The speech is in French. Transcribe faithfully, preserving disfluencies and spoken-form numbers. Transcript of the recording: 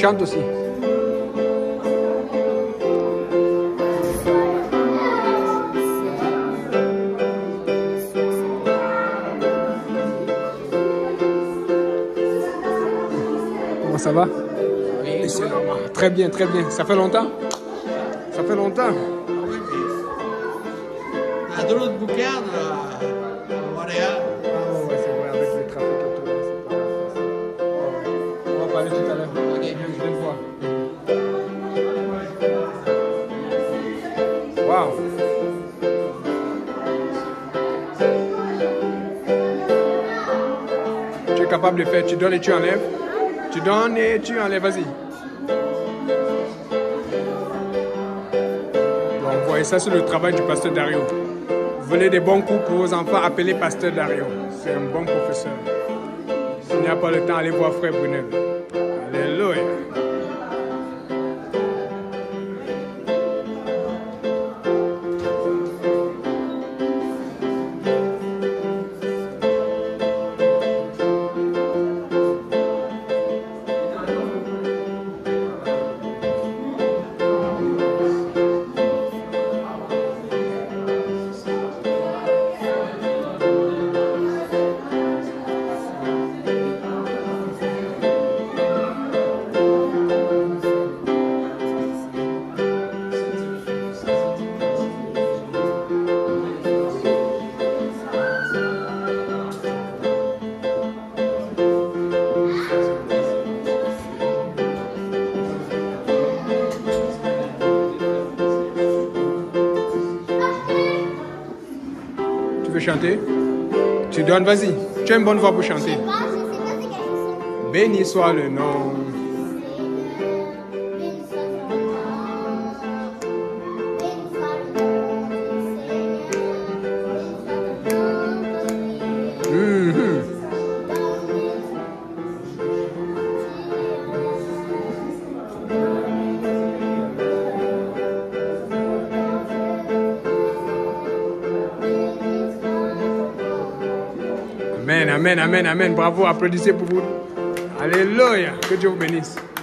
chante aussi. Comment ça va? Oui, c'est normal. Très bien, très bien. Ça fait longtemps? Ça fait longtemps. À d'autres bouquins à Montréal. Oh, ouais, c'est vrai, avec les trafics autour, c'est pas facile. Oh, ouais. On va parler tout à l'heure. Ok. Je viens de voir. Waouh! Tu es capable de faire, tu donnes et tu enlèves. Tu donnes et tu enlèves, vas-y. Bon, vous voyez ça, c'est le travail du pasteur Dario. Vous voulez des bons coups pour vos enfants, appelez pasteur Dario. C'est un bon professeur. S'il n'y a pas le temps, allez voir frère Brunel. Alléluia. Tu veux chanter? Tu donnes, vas-y. Tu as une bonne voix pour chanter. Béni soit le nom. Mhm. Amen, amen, amen, amen. Bravo, applaudissez pour vous. Alléluia. Que Dieu vous bénisse.